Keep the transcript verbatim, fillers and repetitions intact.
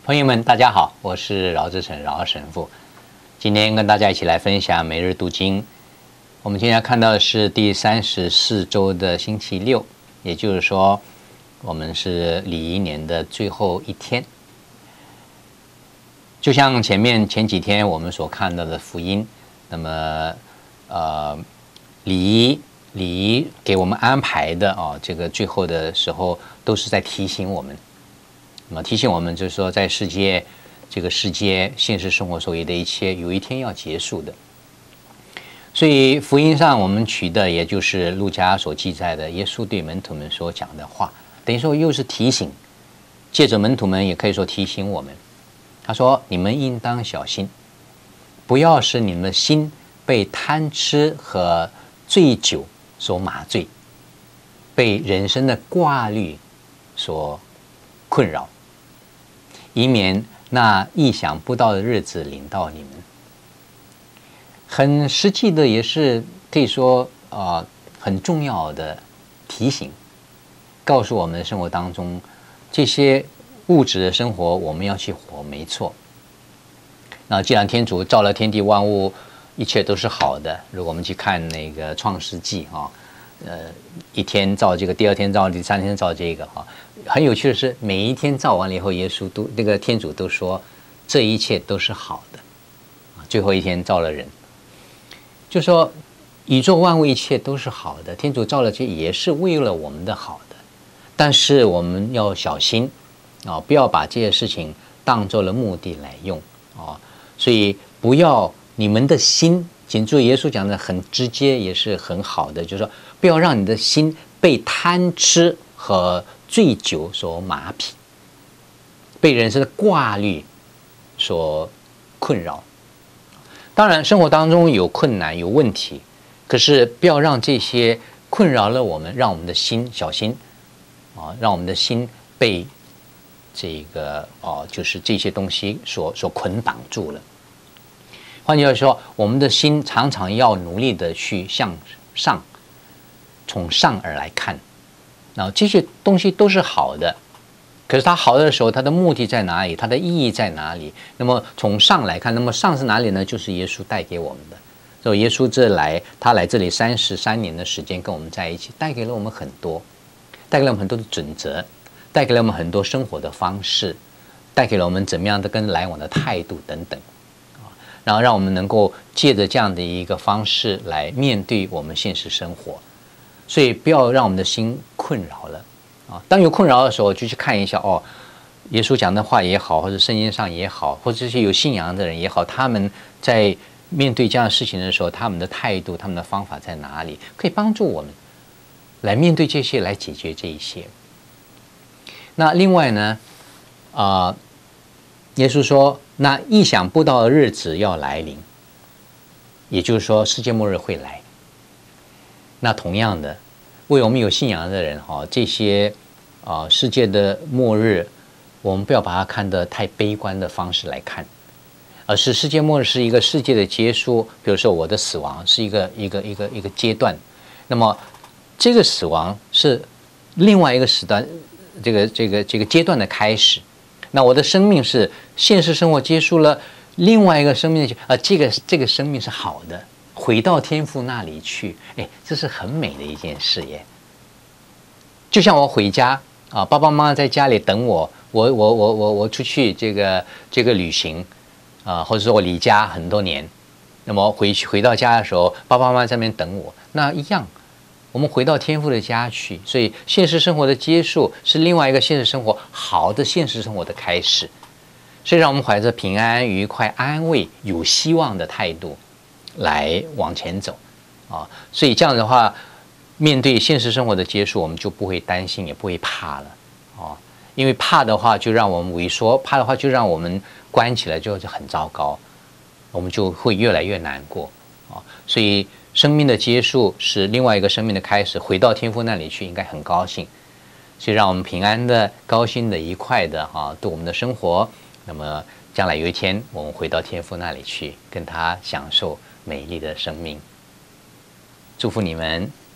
朋友们，大家好，我是饶志成饶神父。今天跟大家一起来分享每日读经。我们今天看到的是第三十四周的星期六，也就是说，我们是礼仪年的最后一天。就像前面前几天我们所看到的福音，那么呃，礼仪礼仪给我们安排的哦，这个最后的时候都是在提醒我们。那么提醒我们，就是说，在世界这个世界现实生活所有的一切，有一天要结束的。所以福音上我们取的，也就是路加所记载的耶稣对门徒们所讲的话，等于说又是提醒，借着门徒们也可以说提醒我们。他说：“你们应当小心，不要使你们的心被贪吃和醉酒所麻醉，被人生的挂虑所困扰。”以免那意想不到的日子临到你们。很实际的，也是可以说啊、呃、很重要的提醒，告诉我们的生活当中，这些物质的生活我们要去活，没错。那既然天主造了天地万物，一切都是好的。如果我们去看那个创世纪啊，呃，一天造这个，第二天造，第三天造这个啊。很有趣的是，每一天造完了以后，耶稣都那个天主都说，这一切都是好的。最后一天造了人，就说宇宙万物一切都是好的，天主造了这也是为了我们的好的。但是我们要小心啊，不要把这些事情当作了目的来用啊。所以不要你们的心，请注意，耶稣讲的很直接，也是很好的，就是说不要让你的心被贪吃和醉酒所麻痹，被人生的挂虑所困扰。当然，生活当中有困难、有问题，可是不要让这些困扰了我们，让我们的心小心啊，让我们的心被这个哦，就是这些东西所所捆绑住了。换句话说，我们的心常常要努力的去向上，从上而来看。然后这些东西都是好的，可是它好的时候，它的目的在哪里？它的意义在哪里？那么从上来看，那么上是哪里呢？就是耶稣带给我们的。所以耶稣这来，他来这里三十三年的时间跟我们在一起，带给了我们很多，带给了我们很多的准则，带给了我们很多生活的方式，带给了我们怎么样的跟来往的态度等等，然后让我们能够借着这样的一个方式来面对我们现实生活。所以不要让我们的心困扰了啊！当有困扰的时候，就去看一下哦，耶稣讲的话也好，或者圣经上也好，或者这些有信仰的人也好，他们在面对这样的事情的时候，他们的态度、他们的方法在哪里，可以帮助我们来面对这些，来解决这一些。那另外呢，啊、呃，耶稣说，那意想不到的日子要来临，也就是说，世界末日会来。那同样的，为我们有信仰的人哈，这些啊、呃、世界的末日，我们不要把它看得太悲观的方式来看，而是世界末日是一个世界的结束。比如说我的死亡是一个一个一个一个阶段，那么这个死亡是另外一个时段，这个这个这个阶段的开始。那我的生命是现实生活结束了，另外一个生命的啊，这个这个生命是好的。回到天父那里去，哎，这是很美的一件事耶。就像我回家啊，爸爸妈妈在家里等我，我我我我我出去这个这个旅行啊，或者说我离家很多年，那么回去回到家的时候，爸爸妈妈在那边等我，那一样，我们回到天父的家去。所以现实生活的结束是另外一个现实生活好的现实生活的开始。所以让我们怀着平安、愉快、安慰、有希望的态度来往前走啊，所以这样的话，面对现实生活的结束，我们就不会担心，也不会怕了啊。因为怕的话，就让我们萎缩；怕的话，就让我们关起来，就就很糟糕，我们就会越来越难过啊。所以，生命的结束是另外一个生命的开始，回到天父那里去，应该很高兴。所以，让我们平安的、高兴的、愉快的啊，度我们的生活。那么，将来有一天，我们回到天父那里去，跟他享受美丽的生命。祝福你们。